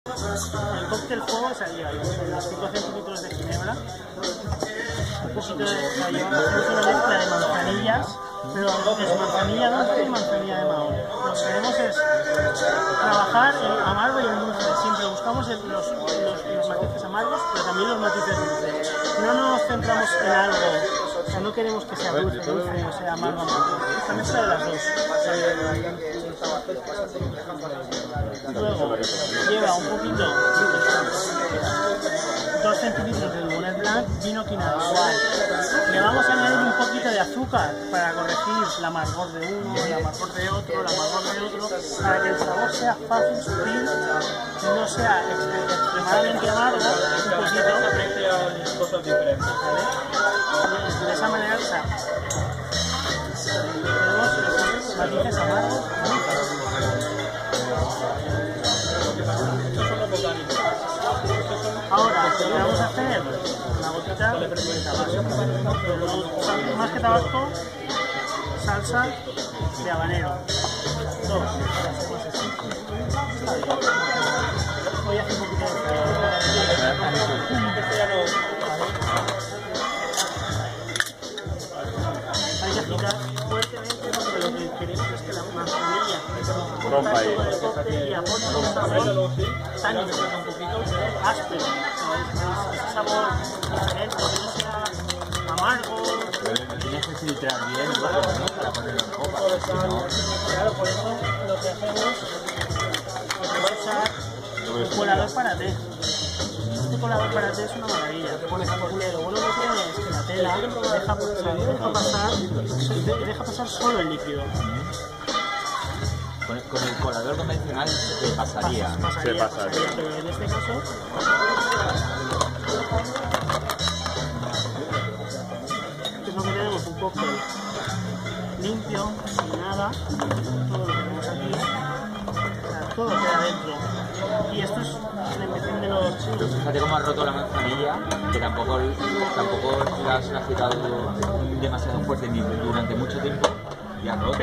El cóctel fuego es ahí, los 5 centilitros de ginebra, un poquito de hacemos una mezcla de manzanillas, pero es manzanilla dulce y manzanilla de mahón. Lo que queremos es trabajar el amargo y el dulce, siempre buscamos los matices amargos, pero también los matices dulces. No nos centramos en algo, o sea, no queremos que sea dulce o sea amargo amargo. Esta mezcla de las dos. Luego lleva un poquito, 2 centilitros de Bonet Blanc, vino quinal igual. Le vamos a añadir un poquito de azúcar para corregir el amargor de uno, el amargor de otro, el amargor de otro, para que el sabor sea fácil, sutil, no sea extremadamente amargo, un poquito. Cosas diferentes, ¿vale? De esa manera, o sea, tenemos matices amargos. Ahora, lo que vamos a hacer, una gotita de tabasco, más que tabasco, salsa de habanero. 2. Voy a hacer un poquito hay que agitar fuertemente porque lo que queremos es que la manzanilla rompa ahí y aporte un sabor tan un poquito áspero, ese sabor diferente, que no sea amargo. Tienes que filtrar bien, ¿no? Para ponerlo en copa. Claro, por eso lo que hacemos es usar un colador para té. Este colador para té es una maravilla. Lo bueno que tiene es que la tela deja pasar solo el líquido. Con el colador convencional se pasaría. Pasaría, pero en este caso es lo que tenemos, un cóctel limpio, sin nada, todo lo que tenemos aquí, o sea, todo queda dentro. Y esto es la invención de los chinos. Fíjate cómo has roto la manzanilla, que tampoco la has agitado demasiado fuerte ni durante mucho tiempo, y has roto.